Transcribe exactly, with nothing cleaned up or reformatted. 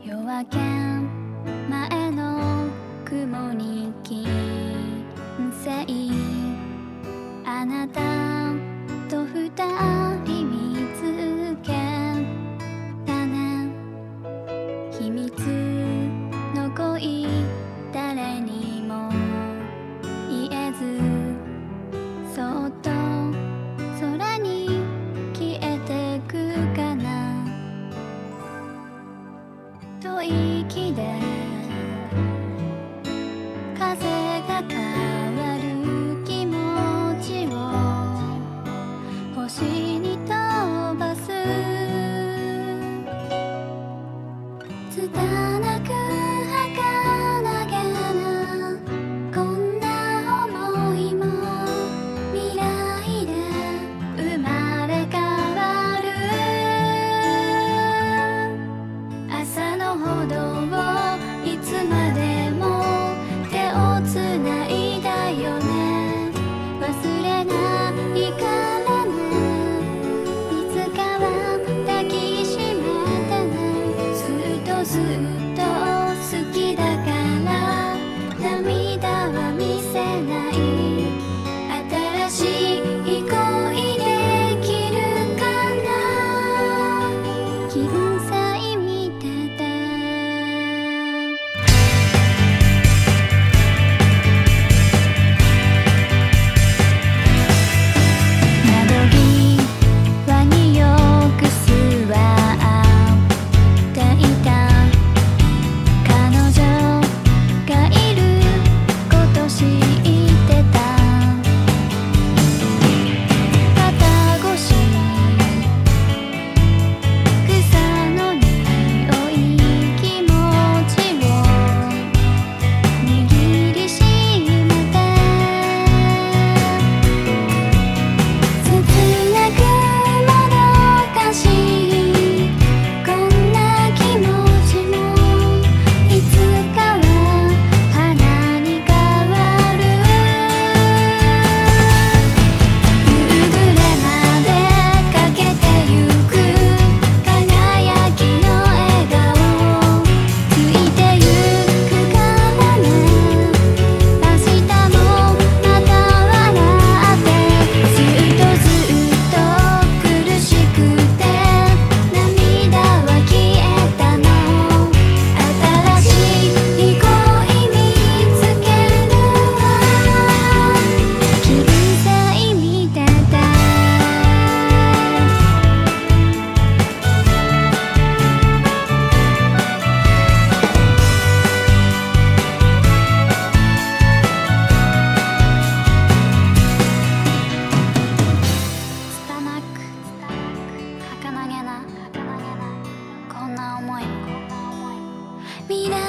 夜明け前の雲に金星、あなたと二人見つけたね。秘密の恋誰にも言えず、そっと空に消えてくかな。吐息で風が変わる気持ちを星に飛ばす。拙く儚げなこんな想いも未来で生まれ変わる。朝の歩道をいつまでも手をつないだよね。忘れないからね。いつかは抱きしめてね。ずっとずっと好きだから涙は見せない。新しい恋できるかな。Kinsei見てて窓際によく座っていた彼女がいること知ってた。肩越し草の匂い気持ちを握りしめて切なくもどかしいこんな気持ちもいつかは花に変わる。夕暮れまでかけてゆく輝きの笑顔ついてゆくからね。明日もまた笑ってずっとずっと苦しくて涙は消えたの。新しい恋見つけるわ。Kinsei見てた拙く儚げなこんな想い未来